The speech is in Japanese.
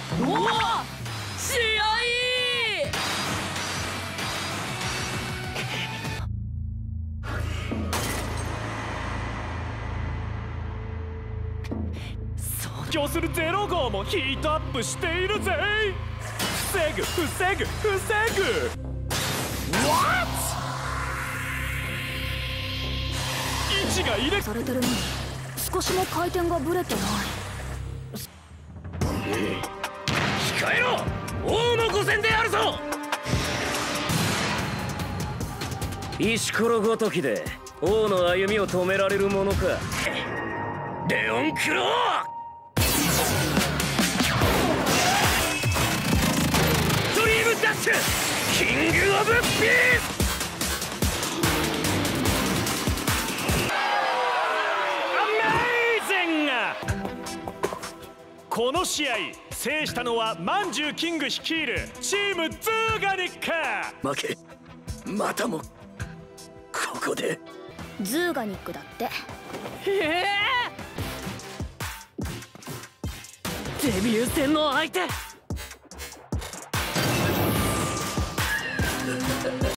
おお、試合強する0号もヒートアップしているぜ。防ぐ防ぐ防ぐ。 What？ 位置が入れされてるのに少しも回転がブレてない。 控えろ、王の御前であるぞ。石ころごときで王の歩みを止められるものか。レオンクロー、ドリームダッシュ、キングオブピース。この試合制したのはまんじゅうキング率いるチームズーガニック。 負けまたもここで。 ズーガニックだって。 デビュー戦の相手